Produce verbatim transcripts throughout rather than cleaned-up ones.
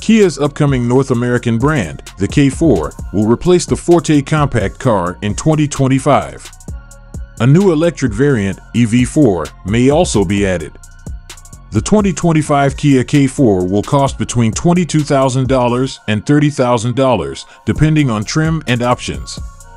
Kia's upcoming North American brand, the K four, will replace the Forte compact car in twenty twenty-five. A new electric variant, E V four, may also be added. The twenty twenty-five Kia K four will cost between twenty-two thousand dollars and thirty thousand dollars, depending on trim and options.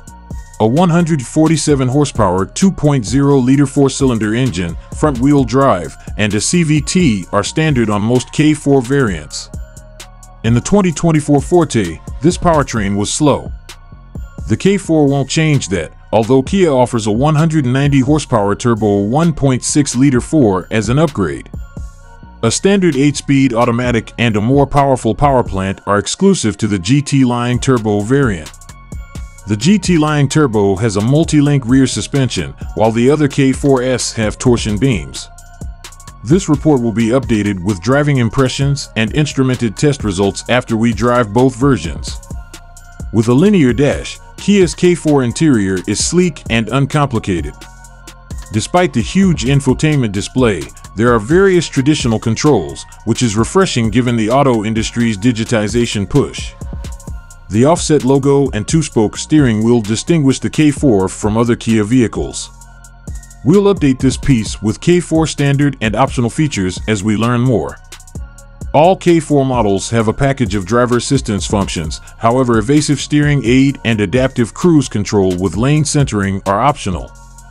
A one hundred forty-seven horsepower two point oh liter four-cylinder engine, front-wheel drive, and a C V T are standard on most K four variants. In the twenty twenty-four Forte, this powertrain was slow. The K four won't change that, although Kia offers a one hundred ninety horsepower turbo one point six liter four as an upgrade. A standard eight-speed automatic and a more powerful power plant are exclusive to the G T Line Turbo variant. The G T Line Turbo has a multi-link rear suspension, while the other K four S have torsion beams. This report will be updated with driving impressions and instrumented test results after we drive both versions. With a linear dash, Kia's K four interior is sleek and uncomplicated. Despite the huge infotainment display, there are various traditional controls, which is refreshing given the auto industry's digitization push. The offset logo and two-spoke steering wheel distinguish the K four from other Kia vehicles. We'll update this piece with K four standard and optional features as we learn more. All K four models have a package of driver assistance functions, however evasive steering aid and adaptive cruise control with lane centering are optional.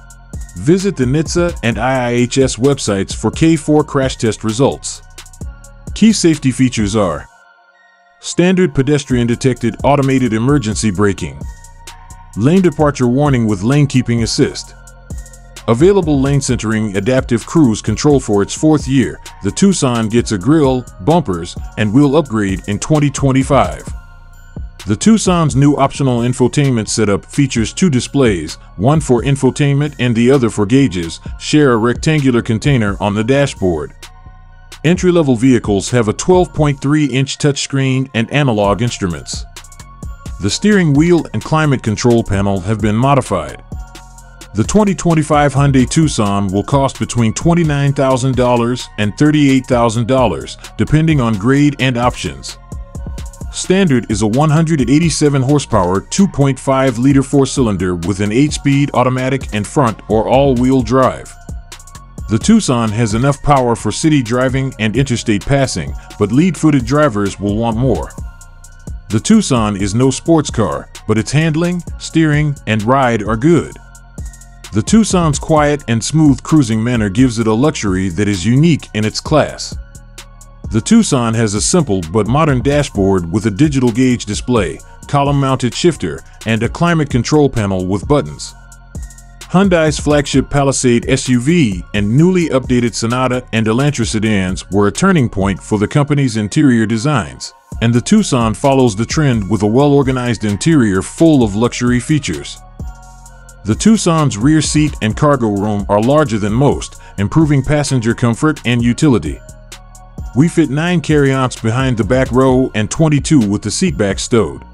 Visit the N H T S A and I I H S websites for K four crash test results. Key safety features are: standard pedestrian detected automated emergency braking, lane departure warning with lane keeping assist, available lane centering adaptive cruise control. For its fourth year, the Tucson gets a grille, bumpers, and wheel upgrade in twenty twenty-five. The Tucson's new optional infotainment setup features two displays, one for infotainment and the other for gauges, share a rectangular container on the dashboard. Entry-level vehicles have a twelve point three inch touchscreen and analog instruments. The steering wheel and climate control panel have been modified. The twenty twenty-five Hyundai Tucson will cost between twenty-nine thousand dollars and thirty-eight thousand dollars, depending on grade and options. Standard is a one hundred eighty-seven horsepower two point five liter four-cylinder with an eight-speed automatic and front or all-wheel drive. The Tucson has enough power for city driving and interstate passing, but lead-footed drivers will want more. The Tucson is no sports car, but its handling, steering, and ride are good. The Tucson's quiet and smooth cruising manner gives it a luxury that is unique in its class. The Tucson has a simple but modern dashboard with a digital gauge display, column-mounted shifter, and a climate control panel with buttons. Hyundai's flagship Palisade S U V and newly updated Sonata and Elantra sedans were a turning point for the company's interior designs, and the Tucson follows the trend with a well-organized interior full of luxury features. The Tucson's rear seat and cargo room are larger than most, improving passenger comfort and utility. We fit nine carry-ons behind the back row and twenty-two with the seatback stowed.